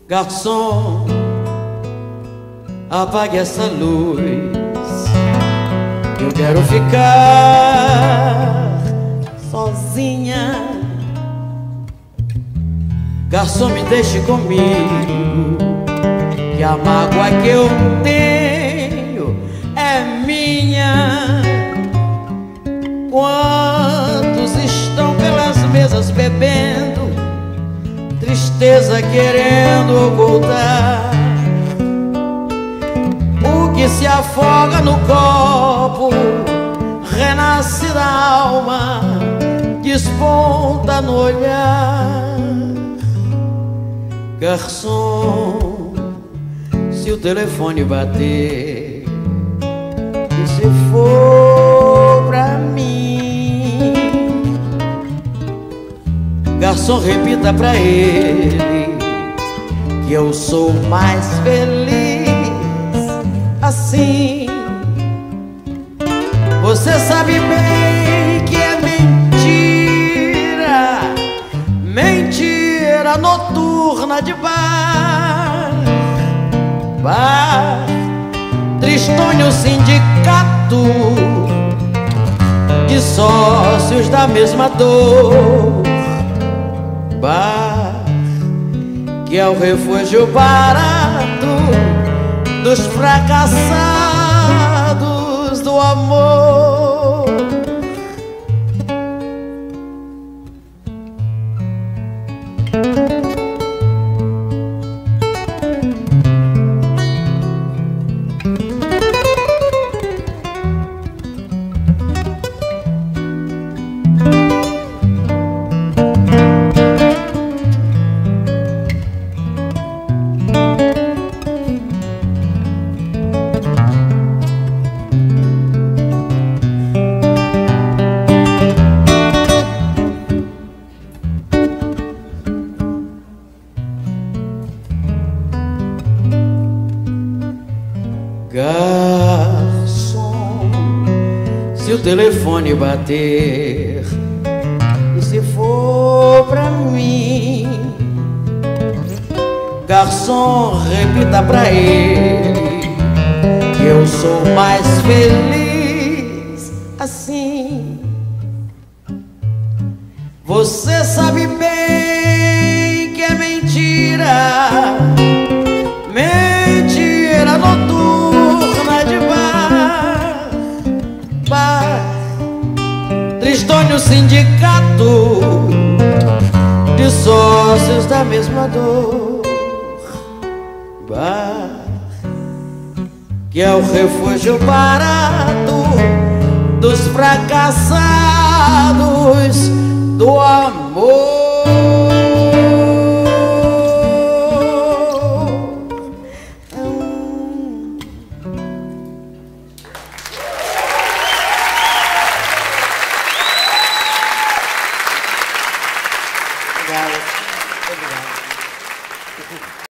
Garçom, apague essa luz, eu quero ficar sozinha. Garçom, me deixe comigo, que a mágoa que eu tenho é minha. Quantos estão pelas mesas bebendo, tristeza querendo ocultar? O que se afoga no copo renasce da alma, desponta no olhar. Garçom, se o telefone bater e se for pra mim, garçom, repita pra ele que eu sou mais feliz assim. Você sabe bem que é mentira, mentira noturna de bar, bar, tristonho sindicato de sócios da mesma dor, bar, que é o refúgio barato dos fracassados do amor. Garçom, se o telefone bater e se for pra mim, garçom, repita pra ele que eu sou mais feliz assim. Você sabe bem que é mentira, mentira noturna de bar, bar, tristonho sindicato de sócios da mesma dor, bar, que é o refúgio barato dos fracassados do amor.